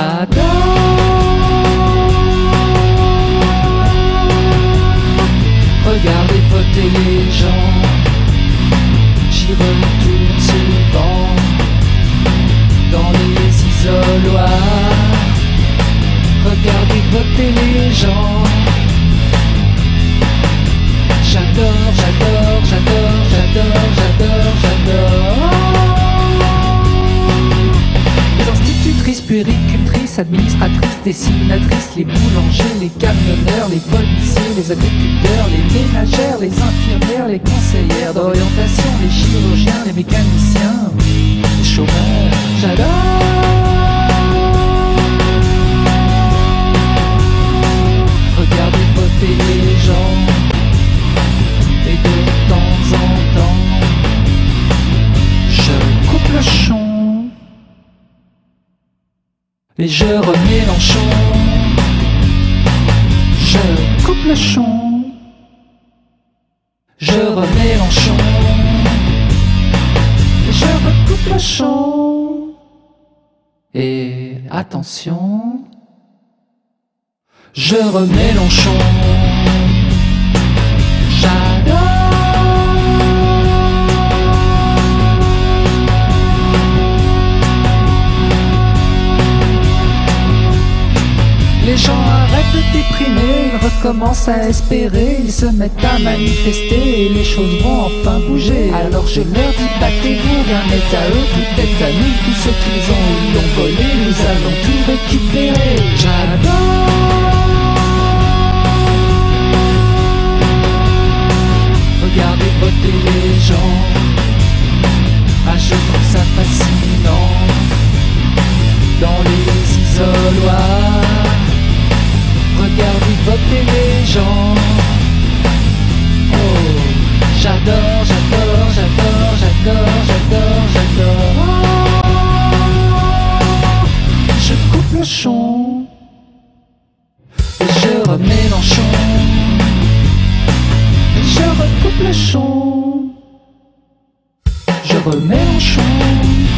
J'adore. Regardez voter les gens, j'y retourne souvent dans les isoloirs. Regardez voter les gens. J'adore, j'adore, j'adore, j'adore, j'adore, j'adore. Les institutrices, puéricultrices, administratrices, dessinatrices, les boulangers, les camionneurs, les policiers, les agriculteurs, les ménagères, les infirmières, les conseillères d'orientation, les chirurgiens, les mécaniciens, les chômeurs. J'adore. Regardez voter les gens. Et de temps en temps, je coupe le chon et je remélanchon. Je coupe le chon, je remélanchon et je recoupe le chon. Et attention, je remélanchon. Les gens arrêtent de déprimer, ils recommencent à espérer, ils se mettent à manifester et les choses vont enfin bouger. Alors je leur dis battez-vous, rien n'est à eux, tout est à nous, tout ce qu'ils ont ils l'ont volé, nous allons tout récupérer. J'adore. Regardez voter les gens, ah je trouve ça fascinant, dans les isoloirs. Regardez voter les gens. Oh, j'adore, j'adore, j'adore, j'adore, j'adore, j'adore. Je coupe le chon et je remélanchon. Je recoupe le chon, je remélanchon.